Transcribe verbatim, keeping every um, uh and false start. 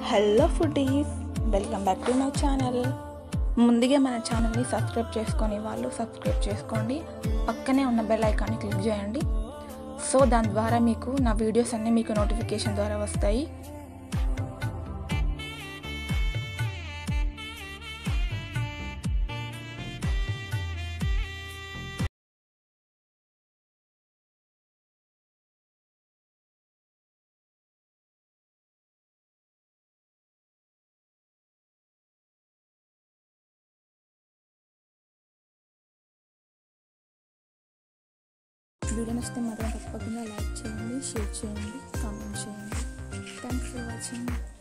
Hello foodies, welcome back to my channel. ముందుగా మన ఛానల్ని సబ్స్క్రైబ్ చేసుకొని వాళ్ళు సబ్స్క్రైబ్ చేసుకోండి. పక్కనే ఉన్న బెల్ ఐకాన్ని క్లిక్ చేయండి. సో దాని ద్వారా మీకు నా వీడియోస్ అన్నీ మీకు నోటిఫికేషన్ ద్వారా వస్తాయి. వీడియో నచ్చితే మాత్రం తప్పకుండా లైక్ చేయండి, షేర్ చేయండి, కామెంట్ చేయండి. Thanks for watching.